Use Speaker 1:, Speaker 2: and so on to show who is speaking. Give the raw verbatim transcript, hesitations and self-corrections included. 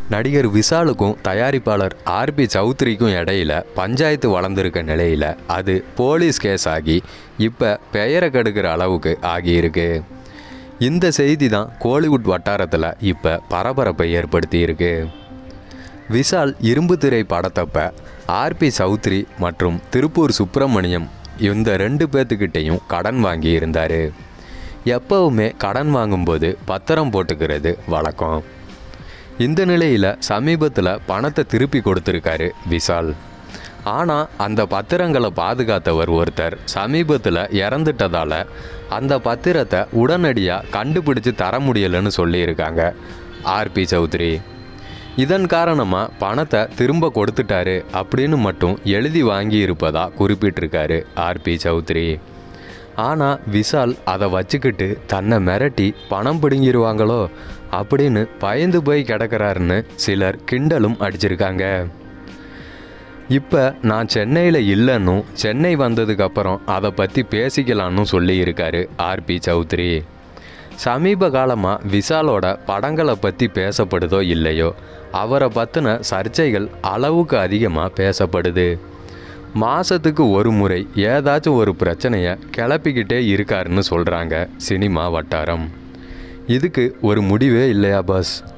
Speaker 1: நடிகர் விஷாலுக்கும் தயாரிப்பாளர் ஆர்பி சௌத்ரிக்கும் இடையில பஞ்சாயத்து வளர்ந்துருக்க நிலையில் அது போலீஸ் கேஸ் ஆகி இப்போ பெயரை கெடுக்கிற அளவுக்கு ஆகியிருக்கு. இந்த செய்தி தான் கோலிவுட் வட்டாரத்தில் இப்போ பரபரப்பை ஏற்படுத்தி இருக்கு. விஷால் இரும்பு திரை படத்தப்ப ஆர்பி சௌத்ரி மற்றும் திருப்பூர் சுப்பிரமணியம் இந்த ரெண்டு பேர்த்துக்கிட்டையும் கடன் வாங்கி இருந்தார். எப்பவுமே கடன் வாங்கும்போது பத்திரம் போட்டுக்கிறது வழக்கம். இந்த நிலையில் சமீபத்தில் பணத்தை திருப்பி கொடுத்துருக்காரு விஷால். ஆனால் அந்த பத்திரங்களை பாதுகாத்தவர் ஒருத்தர் சமீபத்தில் இறந்துட்டதால் அந்த பத்திரத்தை உடனடியாக கண்டுபிடிச்சு தர முடியலைன்னு சொல்லியிருக்காங்க ஆர்பி சௌத்ரி. இதன் காரணமாக பணத்தை திரும்ப கொடுத்துட்டாரு அப்படின்னு மட்டும் எழுதி வாங்கி இருப்பதா குறிப்பிட்டிருக்காரு ஆர்பி சௌத்ரி. ஆனால் விஷால் அதை வச்சுக்கிட்டு தன்னை மிரட்டி பணம் பிடுங்கிடுவாங்களோ அப்படின்னு பயந்து போய் கிடக்கிறாருன்னு சிலர் கிண்டலும் அடிச்சிருக்காங்க. இப்போ நான் சென்னையில் இல்லைன்னும் சென்னை வந்ததுக்கப்புறம் அதை பற்றி பேசிக்கலான்னு சொல்லியிருக்காரு ஆர்பி சௌத்ரி. சமீப காலமாக விஷாலோட படங்களை பற்றி பேசப்படுதோ இல்லையோ அவரை பற்றின சர்ச்சைகள் அளவுக்கு அதிகமாக பேசப்படுது. மாதத்துக்கு ஒரு முறை ஏதாச்சும் ஒரு பிரச்சனையை கிளப்பிக்கிட்டே இருக்காருன்னு சொல்கிறாங்க சினிமா வட்டாரம். இதுக்கு ஒரு முடிவே இல்லையா பாஸ்?